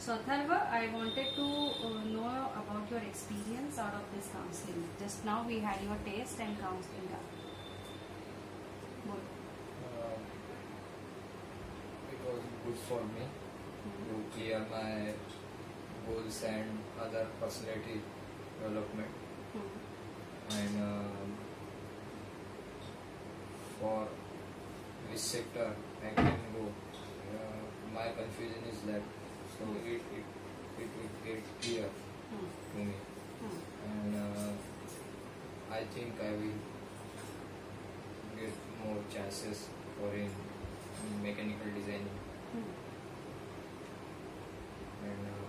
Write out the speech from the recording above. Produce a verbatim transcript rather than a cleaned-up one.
So Atharva, I wanted to uh, know about your experience out of this counseling. Just now we had your taste and counseling done. Good. Uh, it was good for me Mm-hmm. to clear my goals and other personality development. Mm-hmm. And um for which sector I can go, uh, my confusion is that. So it it it will get clear Mm-hmm. to me, and uh, I think I will get more chances for in mechanical designing. Mm-hmm. And uh,